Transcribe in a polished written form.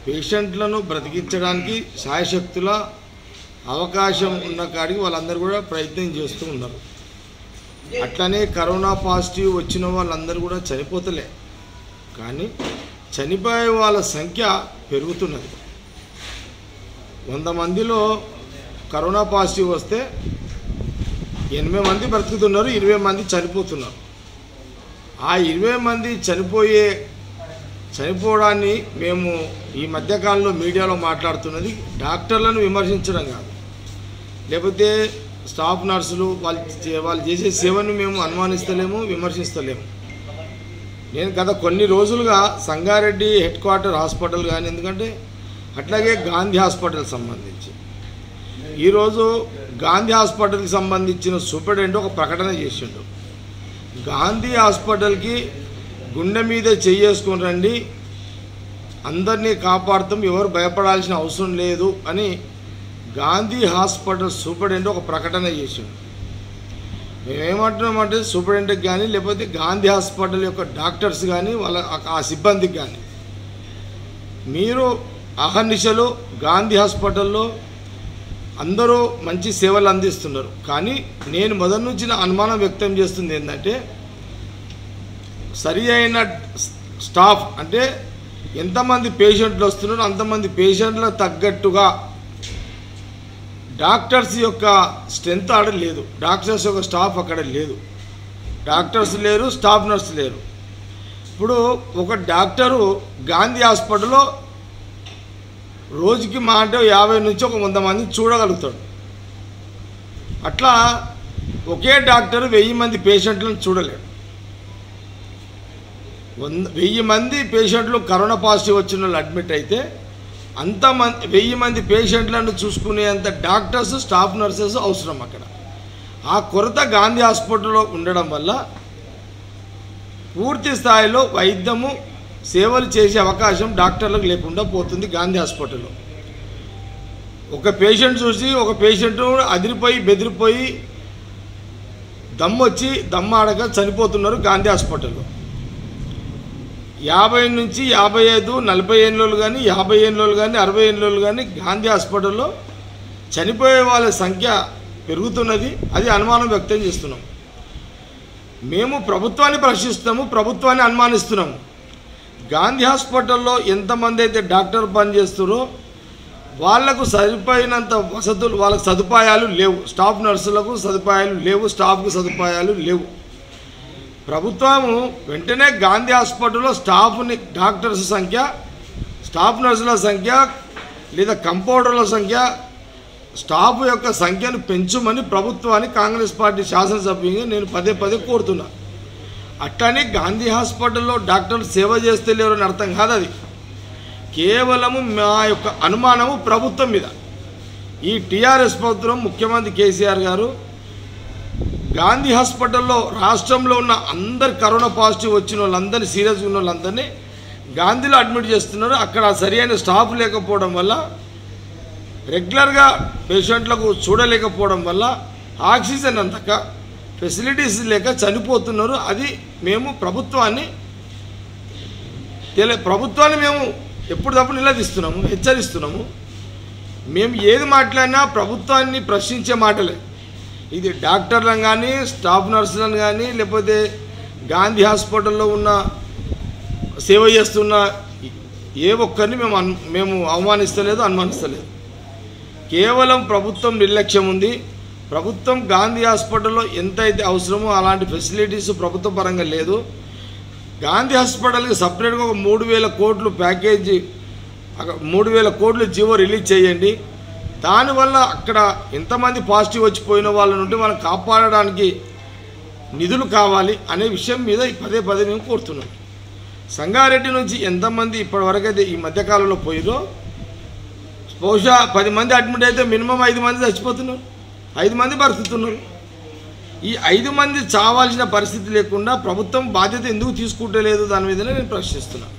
పేషెంట్లను బ్రతికించడానికి శాయశక్తుల అవకాశం ఉన్న కాడికి వాళ్ళందరూ కూడా ప్రయత్నం చేస్తూ ఉన్నారు. అట్లనే కరోనా పాజిటివ్ వచ్చిన వాళ్ళందరూ కూడా చనిపోతలే, కానీ చనిపోయే వాళ్ళ సంఖ్య పెరుగుతున్నది. 100 మందిలో కరోనా పాజిటివ్ వస్తే 80 మంది బ్రతుకుతున్నారు, 20 మంది చనిపోతున్నారు. ఆ 20 మంది చనిపోవడాన్ని మేము ఈ మధ్యకాలంలో మీడియాలో మాట్లాడుతున్నది డాక్టర్లను విమర్శించడం కాదు, లేకపోతే స్టాఫ్ నర్సులు వాళ్ళు చేసే సేవను మేము అనుమానిస్తలేము, విమర్శిస్తలేము. నేను గత కొన్ని రోజులుగా సంగారెడ్డి హెడ్ క్వార్టర్ హాస్పిటల్ కానీ, ఎందుకంటే అట్లాగే గాంధీ హాస్పిటల్ సంబంధించి ఈరోజు గాంధీ హాస్పిటల్కి సంబంధించిన సూపరింటెండెంట్ ఒక ప్రకటన చేసిండు. గాంధీ హాస్పిటల్కి గుండె మీద చేసుకొని రండి, అందరినీ కాపాడుతాం, ఎవరు భయపడాల్సిన అవసరం లేదు అని గాంధీ హాస్పిటల్ సూపరింటెండెంట్ ఒక ప్రకటన చేసిండు. మేమేమంటున్నామంటే సూపరింటెండెంట్కి కానీ, లేకపోతే గాంధీ హాస్పిటల్ యొక్క డాక్టర్స్ కానీ, వాళ్ళ ఆ సిబ్బందికి కానీ, మీరు అహర్నిశలు గాంధీ హాస్పిటల్లో అందరూ మంచి సేవలు అందిస్తున్నారు. కానీ నేను మొదటి నుంచి అనుమానం వ్యక్తం చేస్తుంది ఏంటంటే, సరి అయిన స్టాఫ్ అంటే ఎంతమంది పేషెంట్లు వస్తున్నారో అంతమంది పేషెంట్లకు తగ్గట్టుగా డాక్టర్స్ యొక్క స్ట్రెంత్ ఆడ లేదు, డాక్టర్స్ యొక్క స్టాఫ్ అక్కడ లేదు, డాక్టర్స్ లేరు, స్టాఫ్ నర్స్ లేరు. ఇప్పుడు ఒక డాక్టరు గాంధీ హాస్పిటల్లో రోజుకి మా అంటే 50 నుంచి 100 మంది చూడగలుగుతాడు. అట్లా ఒకే డాక్టర్ 1000 మంది పేషెంట్లను చూడలేడు. 1000 మంది పేషెంట్లు కరోనా పాజిటివ్ వచ్చిన వాళ్ళు అడ్మిట్ అయితే 1000 మంది పేషెంట్లను చూసుకునేంత డాక్టర్స్, స్టాఫ్ నర్సెస్ అవసరం అక్కడ. ఆ కొరత గాంధీ హాస్పిటల్లో ఉండడం వల్ల పూర్తి స్థాయిలో వైద్యము సేవలు చేసే అవకాశం డాక్టర్లకు లేకుండా పోతుంది. గాంధీ హాస్పిటల్లో ఒక పేషెంట్ చూసి ఒక పేషెంట్ అదిరిపోయి బెదిరిపోయి దమ్మాడక చనిపోతున్నారు గాంధీ హాస్పిటల్లో. 50 నుంచి 55, 40 ఏళ్ళు కానీ, 50 ఏళ్ళు కానీ, 60 ఏళ్ళు కానీ గాంధీ హాస్పిటల్లో చనిపోయే వాళ్ళ సంఖ్య పెరుగుతున్నది. అది అనుమానం వ్యక్తం చేస్తున్నాం. మేము ప్రభుత్వాన్ని ప్రశ్నిస్తున్నాము, ప్రభుత్వాన్ని అనుమానిస్తున్నాము. గాంధీ హాస్పిటల్లో ఎంతమంది అయితే డాక్టర్ పనిచేస్తారో వాళ్లకు సరిపోయినంత వసతులు, వాళ్ళకు సదుపాయాలు లేవు. స్టాఫ్ నర్సులకు సదుపాయాలు లేవు, స్టాఫ్కు సదుపాయాలు లేవు. ప్రభుత్వము వెంటనే గాంధీ హాస్పిటల్లో స్టాఫ్ని, డాక్టర్స్ సంఖ్య, స్టాఫ్ నర్సుల సంఖ్య లేదా కంపౌండర్ల సంఖ్య, స్టాఫ్ యొక్క సంఖ్యను పెంచుమని ప్రభుత్వాన్ని కాంగ్రెస్ పార్టీ శాసనసభ్యుగా నేను పదే కోరుతున్నా. అట్లని గాంధీ హాస్పిటల్లో డాక్టర్లు సేవ చేస్తే లేరని అర్థం కాదు. అది కేవలము మా యొక్క అనుమానము ప్రభుత్వం మీద. ఈ టీఆర్ఎస్ ప్రభుత్వం, ముఖ్యమంత్రి కేసీఆర్ గారు గాంధీ హాస్పిటల్లో రాష్ట్రంలో ఉన్న అందరు కరోనా పాజిటివ్ వచ్చిన వాళ్ళందరినీ, సీరియస్గా ఉన్న వాళ్ళందరినీ గాంధీలో అడ్మిట్ చేస్తున్నారు. అక్కడ సరైన స్టాఫ్ లేకపోవడం వల్ల, రెగ్యులర్గా పేషెంట్లకు చూడలేకపోవడం వల్ల, ఆక్సిజన్ అందక, ఫెసిలిటీస్ లేక చనిపోతున్నారు. అది మేము ప్రభుత్వాన్ని మేము ఎప్పటికప్పుడు నిలదీస్తున్నాము, హెచ్చరిస్తున్నాము. మేము ఏది మాట్లాడినా ప్రభుత్వాన్ని ప్రశ్నించే మాటలే. ఇది డాక్టర్లను కానీ, స్టాఫ్ నర్సులను కానీ, లేకపోతే గాంధీ హాస్పిటల్లో ఉన్న సేవ చేస్తున్న ఏ ఒక్కరిని మేము అనుమానిస్తలేదు. కేవలం ప్రభుత్వం నిర్లక్ష్యం ఉంది. ప్రభుత్వం గాంధీ హాస్పిటల్లో ఎంతైతే అవసరమో అలాంటి ఫెసిలిటీస్ ప్రభుత్వ పరంగా లేదు. గాంధీ హాస్పిటల్కి సపరేట్గా ఒక 3000 కోట్లు ప్యాకేజీ, 3000 కోట్లు జీవో రిలీజ్ చేయండి. దానివల్ల అక్కడ ఎంతమంది పాజిటివ్ వచ్చిపోయిన వాళ్ళ నుండి వాళ్ళని కాపాడడానికి నిధులు కావాలి అనే విషయం మీద పదే మేము కోరుతున్నాం. సంగారెడ్డి నుంచి ఎంతమంది ఇప్పటివరకైతే ఈ మధ్యకాలంలో పోయిరో, బహుశా 10 మంది అడ్మిట్ అయితే మినిమం 5 మంది చచ్చిపోతున్నారు, 5 మంది బ్రతుకుతున్నారు. ఈ 5 మంది చావాల్సిన పరిస్థితి లేకుండా ప్రభుత్వం బాధ్యత ఎందుకు తీసుకుంటలేదు, దాని మీదనే నేను ప్రశ్నిస్తున్నాను.